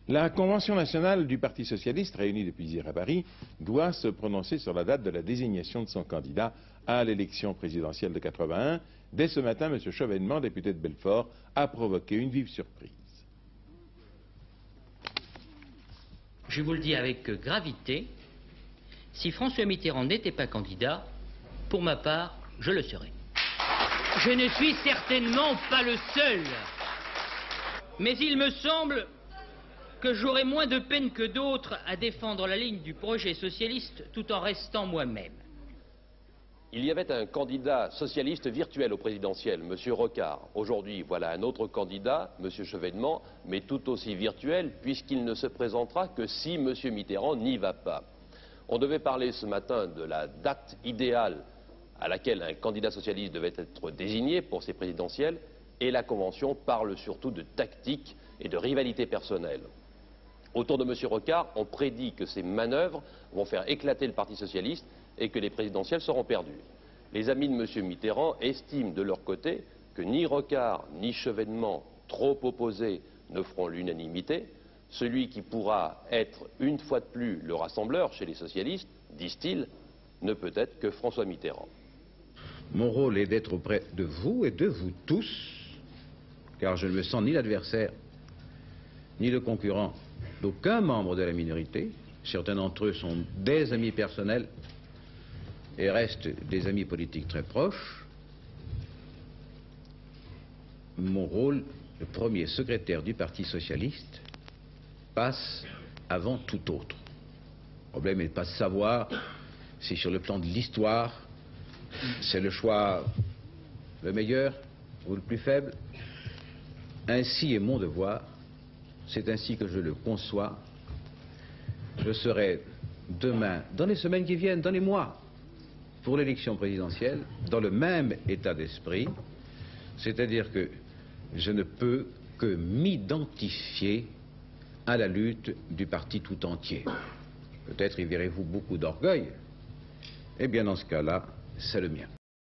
La Convention nationale du Parti socialiste, réunie depuis hier à Paris, doit se prononcer sur la date de la désignation de son candidat à l'élection présidentielle de 81. Dès ce matin, M. Chevènement, député de Belfort, a provoqué une vive surprise. Je vous le dis avec gravité, si François Mitterrand n'était pas candidat, pour ma part, je le serais. Je ne suis certainement pas le seul, mais il me semble que j'aurai moins de peine que d'autres à défendre la ligne du projet socialiste tout en restant moi-même. Il y avait un candidat socialiste virtuel au présidentiel, M. Rocard. Aujourd'hui, voilà un autre candidat, M. Chevènement, mais tout aussi virtuel, puisqu'il ne se présentera que si M. Mitterrand n'y va pas. On devait parler ce matin de la date idéale à laquelle un candidat socialiste devait être désigné pour ces présidentielles, et la Convention parle surtout de tactique et de rivalité personnelle. Autour de M. Rocard, on prédit que ces manœuvres vont faire éclater le Parti socialiste et que les présidentielles seront perdues. Les amis de M. Mitterrand estiment de leur côté que ni Rocard ni Chevènement, trop opposés, ne feront l'unanimité. Celui qui pourra être une fois de plus le rassembleur chez les socialistes, disent-ils, ne peut être que François Mitterrand. Mon rôle est d'être auprès de vous et de vous tous, car je ne me sens ni l'adversaire, ni le concurrent d'aucun membre de la minorité. Certains d'entre eux sont des amis personnels et restent des amis politiques très proches. Mon rôle de premier secrétaire du Parti socialiste passe avant tout autre. Le problème est de ne pas savoir si sur le plan de l'histoire, c'est le choix le meilleur ou le plus faible. Ainsi est mon devoir, c'est ainsi que je le conçois. Je serai demain, dans les semaines qui viennent, dans les mois, pour l'élection présidentielle, dans le même état d'esprit, c'est-à-dire que je ne peux que m'identifier à la lutte du parti tout entier. Peut-être y verrez-vous beaucoup d'orgueil, et bien dans ce cas-là, c'est le mien.